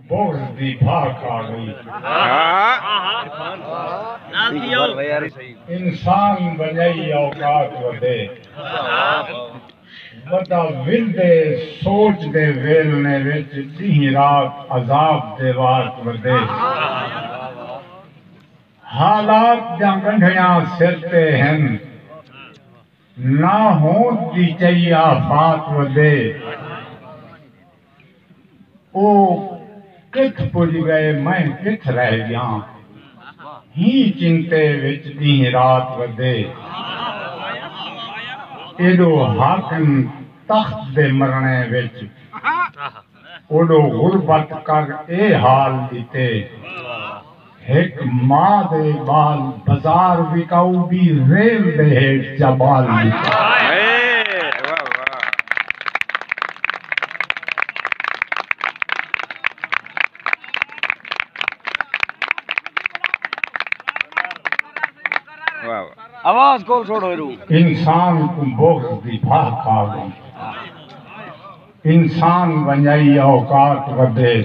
بغض دی بھاک آ گئی انسان بنائی اوقات ودے ودا ولدے سوچ دے ویلنے وچ دیں رات عذاب دے وات ودے حالات جاں گنڈھیاں سرتے ہیں نہ ہوں دی چاہیے آفات ودے او کتھ پج گئے میں کتھ رہ گیا ہی چنتے وچ دیں رات ودے ایڈو حاکم تخت دے مرنے وچ اوڈو غربت کر اے حال دیتے ایک ماں دے بال بازار وکاؤ بھی ریل دے ہیٹ چبال دیتے آواز کول چھوڑو ایرو انسان کو بغض دی بھاک آ گئی انسان ونجائی اوقات ودے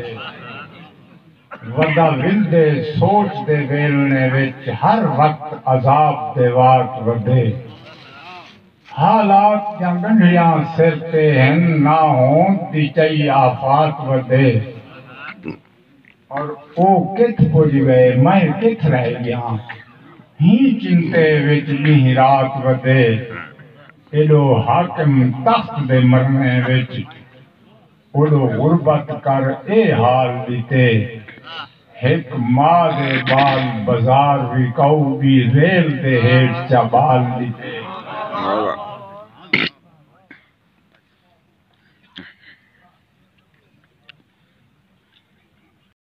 ودا ولدے سوچ دے ویلنے وچ ہر وقت عذاب دے وات ودے حالات جاں گنڈھیاں سرتے ہیں نہ ہوں دی چاہیے آفات ودے اور او کتھ پج گئے میں کتھ رہ گیا ہی چنتے وچ دیں رات ودے ایڈو حاکم تخت دے مرنے وچ اوڈو غربت کر اے حال دیتے ایک ماں دے بال بازار وکاؤ بھی ریل دے ہیٹ چا بال دیتے